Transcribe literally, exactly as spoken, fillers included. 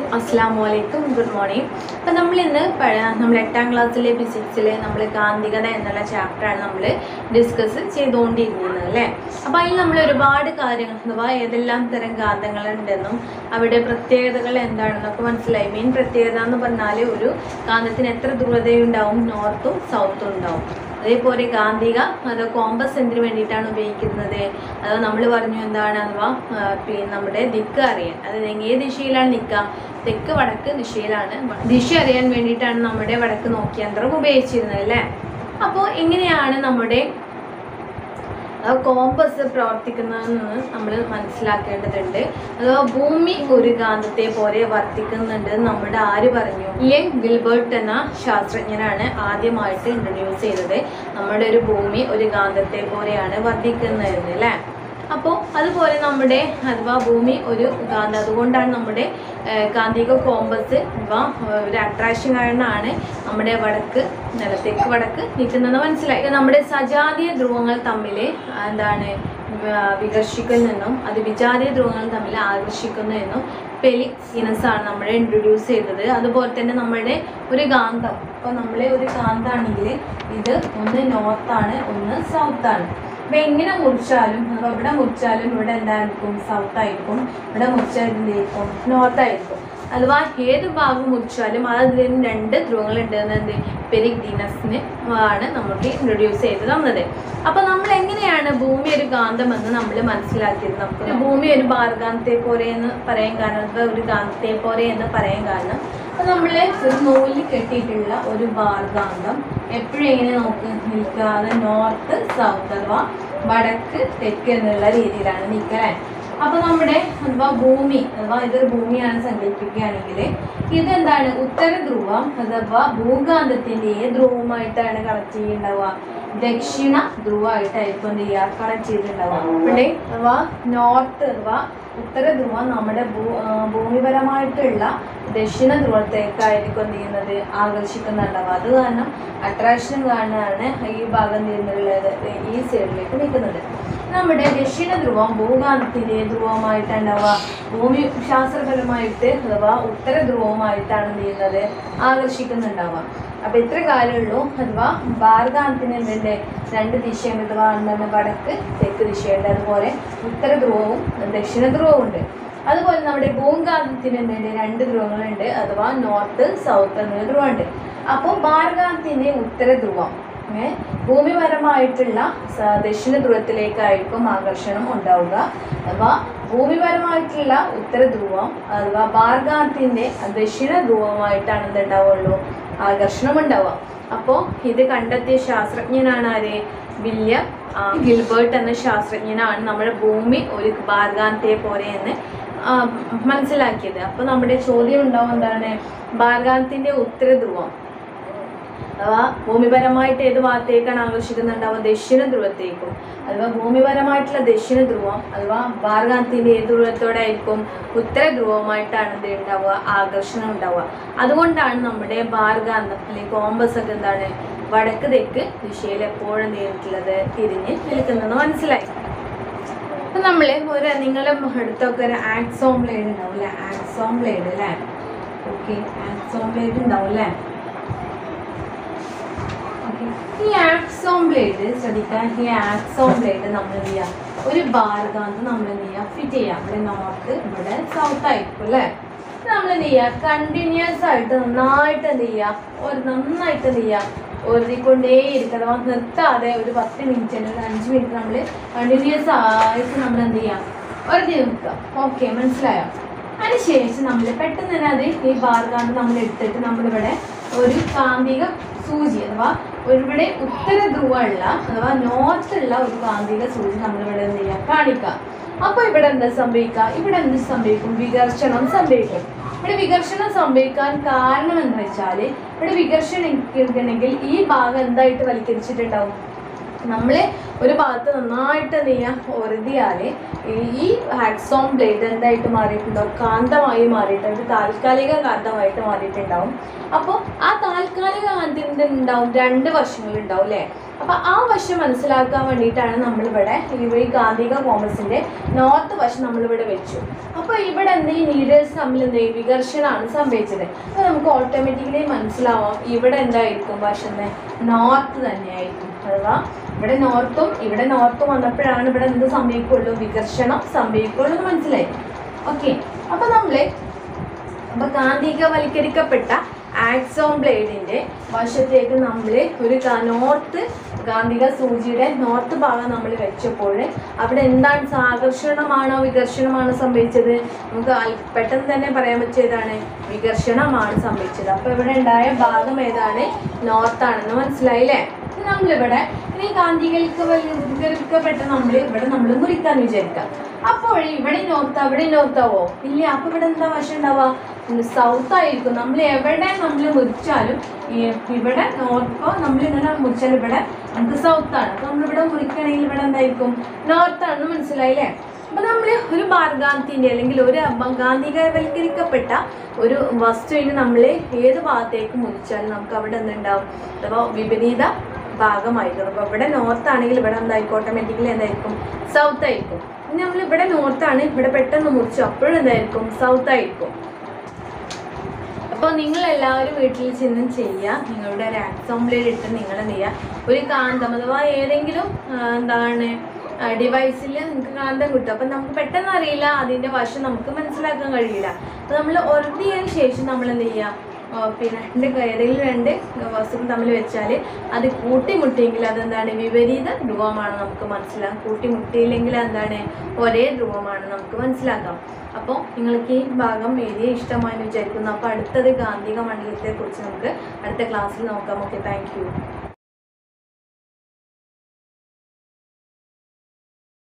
Assalamualaikum, good morning. അപ്പോൾ നമ്മൾ ഇന്ന് നമ്മൾ എട്ടാം ക്ലാസ്സിലെ ഫിസിക്സിലെ നമ്മൾ കാന്തികത എന്നുള്ള ചാപ്റ്ററാണ് നമ്മൾ ഡിസ്കസ് ചെയ്തുകൊണ്ടിരിക്കുന്നത് അല്ലേ. അപ്പോൾ അതിൽ നമ്മൾ ഒരുപാട് കാര്യങ്ങൾ അഥവാ ഏതെല്ലാം തരം കാന്തങ്ങളുണ്ടെന്നും അവിടെ പ്രത്യേകതകൾ എന്താണെന്നൊക്കെ മനസ്സിലായി. മെയിൻ പ്രത്യേകത എന്ന് പറഞ്ഞാൽ ഒരു കാന്തത്തിന് എത്ര ധ്രുവതയുണ്ടാവും, നോർത്തും സൗത്തും ഉണ്ടാവും. അതേപോലെ കാന്തിക അത് കോമ്പസ് എന്തിനു വേണ്ടിയിട്ടാണ് ഉപയോഗിക്കുന്നത്, അത് നമ്മൾ പറഞ്ഞു എന്താണ് അഥവാ പിന്നെ നമ്മുടെ ദിക്ക് അറിയാൻ, അതായത് ഏത് ദിശയിലാണ് നിൽക്കുക, തെക്ക് വടക്ക് ദിശയിലാണ് ദിശ അറിയാൻ വേണ്ടിയിട്ടാണ് നമ്മുടെ വടക്ക് നോക്കിയന്ത്രം ഉപയോഗിച്ചിരുന്നത് അല്ലേ. അപ്പോൾ എങ്ങനെയാണ് നമ്മുടെ കോമ്പസ് പ്രവർത്തിക്കുന്നതെന്ന് നമ്മൾ മനസ്സിലാക്കേണ്ടതുണ്ട്. അഥവാ ഭൂമി ഒരു കാന്തത്തെ പോലെ വർത്തിക്കുന്നുണ്ട് നമ്മുടെ ആര് പറഞ്ഞു, എ ഗിൽബർട്ട് എന്ന ശാസ്ത്രജ്ഞനാണ് ആദ്യമായിട്ട് ഇൻട്രൊഡ്യൂസ് ചെയ്തത്. നമ്മുടെ ഒരു ഭൂമി ഒരു കാന്തത്തെ പോലെയാണ് വർത്തിക്കുന്നതെന്ന് അല്ലേ. അപ്പോൾ അതുപോലെ നമ്മുടെ അഥവാ ഭൂമി ഒരു കാന്തം, അതുകൊണ്ടാണ് നമ്മുടെ കാന്തിക കോമ്പസ് അഥവാ ഒരു അട്രാക്ഷൻ കാരണമാണ് നമ്മുടെ വടക്ക് നിലത്തേക്ക് വടക്ക് നിൽക്കുന്നതെന്ന് മനസ്സിലായി. നമ്മുടെ സജാതീയ ധ്രുവങ്ങൾ തമ്മിൽ എന്താണ് വികർഷിക്കുന്നെന്നും അത് വിജാതീയ ധ്രുവങ്ങൾ തമ്മിൽ ആകർഷിക്കുന്നു എന്നും പെലിക്സിനസ് ആണ് നമ്മളെ ഇൻട്രൊഡ്യൂസ് ചെയ്തത്. അതുപോലെ തന്നെ നമ്മുടെ ഒരു കാന്തം, ഇപ്പോൾ നമ്മളെ ഒരു കാന്താണെങ്കിൽ ഇത് ഒന്ന് നോർത്താണ് ഒന്ന് സൗത്താണ്. അപ്പോൾ എങ്ങനെ മുറിച്ചാലും അപ്പോൾ ഇവിടെ മുറിച്ചാലും ഇവിടെ എന്തായിരിക്കും, സൗത്ത് ആയിരിക്കും, ഇവിടെ മുറിച്ചാൽ എന്തായിരിക്കും, നോർത്ത് ആയിരിക്കും. അഥവാ ഏത് ഭാഗം മുറിച്ചാലും അതിന് രണ്ട് ധ്രുവങ്ങളുണ്ട് എന്നത് പെരിഗ്ഡീനസിന് ആണ് നമുക്ക് ഇൻട്രൊഡ്യൂസ് ചെയ്ത് തന്നത്. അപ്പോൾ നമ്മൾ എങ്ങനെയാണ് ഭൂമി ഒരു കാന്തമെന്ന് നമ്മൾ മനസ്സിലാക്കിയത്. നമുക്ക് ഭൂമി ഒരു ഭാരകാന്തത്തെ പോലെ എന്ന് പറയാൻ കാരണം, ഒരു കാന്തത്തെ പോലെ എന്ന് പറയാൻ കാരണം അപ്പോൾ നമ്മൾ ഒരു നൂലിൽ കെട്ടിയിട്ടുള്ള ഒരു ഭാരകാന്തം എപ്പോഴും എങ്ങനെ നോക്ക് നിൽക്കുക, അത് നോർത്ത് സൗത്ത് അഥവാ വടക്ക് തെക്ക് എന്നുള്ള രീതിയിലാണ് നിൽക്കലേ. അപ്പോൾ നമ്മുടെ അഥവാ ഭൂമി അഥവാ ഇതൊരു ഭൂമിയാണ് സങ്കല്പിക്കുകയാണെങ്കിൽ ഇതെന്താണ് ഉത്തര ധ്രുവം അഥവാ ഭൂകാന്തത്തിൻ്റെ ഏത് ധ്രുവമായിട്ടാണ് കണക്ട് ചെയ്യുന്നുണ്ടാവുക, ദക്ഷിണ ധ്രുവമായിട്ടായിരിക്കും എന്ത് ചെയ്യുക കണക്ട് ചെയ്തിട്ടുണ്ടാവുക. ഇവിടെ അഥവാ നോർത്ത് അഥവാ ഉത്തര ധ്രുവം നമ്മുടെ ഭൂ ഭൂമിപരമായിട്ടുള്ള ദക്ഷിണ ധ്രുവത്തേക്കായിരിക്കും എന്ത് ചെയ്യുന്നത് ആകർഷിക്കുന്നുണ്ടാവുക. അത് കാരണം അട്രാക്ഷൻ കാരണമാണ് ഈ ഭാഗം നിന്നുള്ളത് ഈ സൈഡിലേക്ക് നിൽക്കുന്നത്. നമ്മുടെ ദക്ഷിണ ധ്രുവം ഭൂകാന്തത്തിൻ്റെ ധ്രുവമായിട്ടുണ്ടാവുക ഭൂമി ശാസ്ത്രപരമായിട്ട് അഥവാ ഉത്തര ധ്രുവമായിട്ടാണ് എന്ത് ചെയ്യുന്നത് ആകർഷിക്കുന്നുണ്ടാവുക. അപ്പോൾ ഇത്ര കാര്യമുള്ളൂ. അഥവാ ഭാരകാന്തത്തിന് എന്തുണ്ട്, രണ്ട് ദിശയുണ്ട്, അഥവാ എന്താണ് വടക്ക് തെക്ക് ദിശയുണ്ട്, അതുപോലെ ഉത്തര ധ്രുവവും ദക്ഷിണ ധ്രുവവും ഉണ്ട്. അതുപോലെ നമ്മുടെ ഭൂകാന്തത്തിന് എന്തുണ്ട്, രണ്ട് ധ്രുവങ്ങളുണ്ട്, അഥവാ നോർത്ത് സൗത്ത് എന്നൊരു ധ്രുവമുണ്ട്. അപ്പോൾ ഭാരകാന്തത്തിൻ്റെ ഉത്തര ധ്രുവം ഭൂമിപരമായിട്ടുള്ള ദക്ഷിണ ധ്രുവത്തിലേക്കായിരിക്കും ആകർഷണം ഉണ്ടാവുക. അഥവാ ഭൂമിപരമായിട്ടുള്ള ഉത്തര ധ്രുവം അഥവാ ഭാരകാന്തത്തിൻ്റെ ദക്ഷിണ ധ്രുവമായിട്ടാണ് എന്തുണ്ടാവുള്ളൂ ആകർഷണം ഉണ്ടാവുക. അപ്പോൾ ഇത് കണ്ടെത്തിയ ശാസ്ത്രജ്ഞനാണ് ആര്, വില്യം ഗിൽബർട്ട് എന്ന ശാസ്ത്രജ്ഞനാണ് നമ്മുടെ ഭൂമി ഒരു ഭാരകാന്തത്തെ പോലെ എന്ന് മനസ്സിലാക്കിയത്. അപ്പോൾ നമ്മുടെ ചോദ്യം ഉണ്ടാവും എന്താണ്, ഭാരകാന്തത്തിൻ്റെ ഉത്തര ധ്രുവം അഥവാ ഭൂമിപരമായിട്ട് ഏത് ഭാഗത്തേക്കാണ് ആകർഷിക്കുന്നുണ്ടാവുക, ദക്ഷിണ ധ്രുവത്തേക്കും. അഥവാ ഭൂമിപരമായിട്ടുള്ള ദക്ഷിണ ധ്രുവം അഥവാ ഭാരകാന്തത്തിൻ്റെ ഏത് ധ്രുവത്തോടെ ആയിരിക്കും, ഉത്തര ധ്രുവമായിട്ടാണ് എന്ത് ഉണ്ടാവുക ആകർഷണം ഉണ്ടാവുക. അതുകൊണ്ടാണ് നമ്മുടെ ഭാരകാന്തത്തിലെ കോമ്പസ് ഒക്കെ എന്താണ് വടക്ക് തെക്ക് ദിശയിൽ എപ്പോഴും നേരിട്ടുള്ളത് തിരിഞ്ഞ് നിൽക്കുന്നതെന്ന് മനസ്സിലായി. അപ്പം നമ്മൾ ഒരു നിങ്ങളുടെ അടുത്തൊക്കെ ഒരു ആക്സോം ബ്ലേഡ് ഉണ്ടാവും അല്ലേ, ആക്സോം ബ്ലേഡ് അല്ലേ, ഓക്കെ ആക്സോം ബ്ലേഡ് ഉണ്ടാവും അല്ലേ. ഈ ആക്സോം ബ്ലേഡ് ശ്രദ്ധിക്കാൻ, ഈ ആക്സോം ബ്ലേഡ് നമ്മൾ എന്ത് ചെയ്യുക, ഒരു ഭാരകാന്തം നമ്മൾ എന്ത് ചെയ്യുക ഫിറ്റ് ചെയ്യുക. ഇവിടെ നോർത്ത് ഇവിടെ സൗത്ത് ആയിരിക്കും അല്ലേ. നമ്മൾ എന്ത് ചെയ്യുക കണ്ടിന്യൂസ് ആയിട്ട് നന്നായിട്ട് എന്ത് ചെയ്യുക ഒരു നന്നായിട്ട് എന്ത് ചെയ്യുക ഒരുതിക്കൊണ്ടേയിരിക്കുക. അഥവാ നിർത്താതെ ഒരു പത്ത് മിനിറ്റ് അല്ലെങ്കിൽ അഞ്ച് മിനിറ്റ് നമ്മൾ കണ്ടിന്യൂസ് ആയിട്ട് നമ്മൾ എന്ത് ചെയ്യുക ഒരുതി നിൽക്കുക. ഓക്കെ മനസ്സിലായോ. അതിനുശേഷം നമ്മൾ പെട്ടെന്ന് തന്നെ അത് ഈ ഭാരകാന്തം നമ്മൾ എടുത്തിട്ട് നമ്മളിവിടെ ഒരു കാന്തിക സൂചി അഥവാ ഇവിടെ ഉത്തര ധ്രുവമുള്ള അഥവാ നോർത്തുള്ള ഒരു കാന്തിക സൂചി നമ്മളിവിടെ എന്ത് ചെയ്യുക കാണിക്കുക. അപ്പോൾ ഇവിടെ എന്താ സംഭവിക്കുക, ഇവിടെ എന്ത് സംഭവിക്കും, വികർഷണം സംഭവിക്കും. ഇവിടെ വികർഷണം സംഭവിക്കാൻ കാരണം എന്ന് വെച്ചാൽ ഇവിടെ വികർഷണം ഉണ്ടെങ്കിൽ ഈ ഭാഗം എന്തായിട്ട് വലിക്കരിച്ചിട്ടുണ്ടാവും, നമ്മൾ ഒരു ഭാഗത്ത് നന്നായിട്ട് എന്ത് ചെയ്യുക ഒരുതിയാൽ ഈ ആക്സോം ബ്ലേഡ് എന്തായിട്ട് മാറിയിട്ടുണ്ടാവും, കാന്തമായി മാറിയിട്ടുണ്ട്, താൽക്കാലിക കാന്തമായിട്ട് മാറിയിട്ടുണ്ടാവും. അപ്പോൾ ആ താൽക്കാലിക കാന്തത്തിൻ്റെ ഉണ്ടാവും രണ്ട് വശങ്ങളുണ്ടാവും അല്ലേ. അപ്പോൾ ആ വശം മനസ്സിലാക്കാൻ വേണ്ടിയിട്ടാണ് നമ്മളിവിടെ ഈ കാന്തിക കോമ്പസിൻ്റെ നോർത്ത് വശം നമ്മളിവിടെ വെച്ചു. അപ്പോൾ ഇവിടെ എന്ത് ഈ നീഡേഴ്സ് തമ്മിൽ എന്ത് ചെയ്യും, വികർഷണമാണ് സംഭവിച്ചത്. അപ്പോൾ നമുക്ക് ഓട്ടോമാറ്റിക്കലി മനസ്സിലാവാം ഇവിടെ എന്തായിരിക്കും വശം, നോർത്ത് തന്നെയായിരിക്കും. അഥവാ ഇവിടെ നോർത്തും ഇവിടെ നോർത്തും വന്നപ്പോഴാണ് ഇവിടെ എന്ത് സംഭവിക്കുള്ളൂ, വികർഷണം സംഭവിക്കുള്ളൂ എന്ന് മനസ്സിലായി. ഓക്കെ, അപ്പോൾ നമ്മൾ അപ്പോൾ കാന്തികവൽക്കരിക്കപ്പെട്ട ആക്സോൺ ബ്ലേഡിൻ്റെ വശത്തേക്ക് നമ്മൾ ഒരു നോർത്ത് കാന്തിക സൂചിയുടെ നോർത്ത് ഭാഗം നമ്മൾ വെച്ചപ്പോൾ അവിടെ എന്താണ്, ആകർഷണമാണോ വികർഷണമാണോ സംഭവിച്ചത്? നമുക്ക് പെട്ടെന്ന് തന്നെ പറയാൻ പറ്റിയതാണ്, വികർഷണമാണ് സംഭവിച്ചത്. അപ്പോൾ ഇവിടെ ഉണ്ടായ ഭാഗം ഏതാണ്, നോർത്താണെന്ന് മനസ്സിലായില്ലേ? നമ്മളിവിടെ ഇനി കാന്തികവൽക്കരിക്കപ്പെട്ട നമ്മൾ ഇവിടെ നമ്മൾ മുറിക്കാന്ന് വിചാരിക്കാം. അപ്പോൾ ഇവിടെ നോർത്ത് അവിടെ നോർത്താവോ? ഇല്ല. അപ്പോൾ ഇവിടെ എന്താ വശം ഉണ്ടാവുക, സൗത്ത് ആയിരിക്കും. നമ്മൾ എവിടെ നമ്മൾ മുറിച്ചാലും ഇവിടെ നോർത്തോ നമ്മളിങ്ങനെ മുറിച്ചാൽ ഇവിടെ നമുക്ക് സൗത്താണ്. അപ്പോൾ നമ്മളിവിടെ മുറിക്കുകയാണെങ്കിൽ ഇവിടെ എന്തായിരിക്കും, നോർത്താണെന്ന് മനസ്സിലായില്ലേ? അപ്പോൾ നമ്മൾ ഒരു മാർഗാന്തിൻ്റെ അല്ലെങ്കിൽ ഒരു കാന്തികവൽക്കരിക്കപ്പെട്ട ഒരു വസ്തുവിന് നമ്മൾ ഏത് ഭാഗത്തേക്ക് മുറിച്ചാലും നമുക്ക് അവിടെ എന്തുണ്ടാവും, അഥവാ വിപരീത ഭാഗമായിരിക്കും. അപ്പോൾ ഇവിടെ നോർത്ത് ആണെങ്കിൽ ഇവിടെ എന്തായിരിക്കും, ഓട്ടോമാറ്റിക്കലി എന്തായിരിക്കും, സൗത്ത് ആയിരിക്കും. ഇനി നമ്മൾ ഇവിടെ നോർത്താണ്, ഇവിടെ പെട്ടെന്ന് മുറിച്ചു, അപ്പോഴും എന്തായിരിക്കും, സൗത്ത് ആയിരിക്കും. അപ്പോൾ നിങ്ങളെല്ലാവരും വീട്ടിൽ ചെന്ന് ചെയ്യുക. നിങ്ങളുടെ ഒരു ആക്സോൺ ബ്ലേഡ് ഇട്ട് നിങ്ങൾ എന്ത് ചെയ്യുക, ഒരു കാന്തം അഥവാ ഏതെങ്കിലും എന്താണ് ഡിവൈസിൽ നിങ്ങൾക്ക് കാന്തം കിട്ടും. അപ്പം നമുക്ക് പെട്ടെന്ന് അറിയില്ല, അതിൻ്റെ വശം നമുക്ക് മനസ്സിലാക്കാൻ കഴിയില്ല. അപ്പോൾ നമ്മൾ ഉറപ്പിയതിന് ശേഷം നമ്മൾ എന്ത് ചെയ്യുക, പിന്നെ രണ്ട് ഏതെങ്കിലും രണ്ട് വസ്തുക്കൾ തമ്മിൽ വെച്ചാൽ അത് കൂട്ടിമുട്ടിയെങ്കിൽ അതെന്താണ്, വിപരീത ധ്രുവമാണ് നമുക്ക് മനസ്സിലാക്കാം. കൂട്ടിമുട്ടിയില്ലെങ്കിൽ എന്താണ്, ഒരേ ധ്രുവമാണ് നമുക്ക് മനസ്സിലാക്കാം. അപ്പോൾ നിങ്ങൾക്ക് ഈ ഭാഗം ഏരിയ ഇഷ്ടമായെന്ന് വിചാരിക്കുന്നു. അപ്പോൾ അടുത്തത് കാന്തിക മണ്ഡലത്തെക്കുറിച്ച് നമുക്ക് അടുത്ത ക്ലാസ്സിൽ നോക്കാം. Okay, thank U.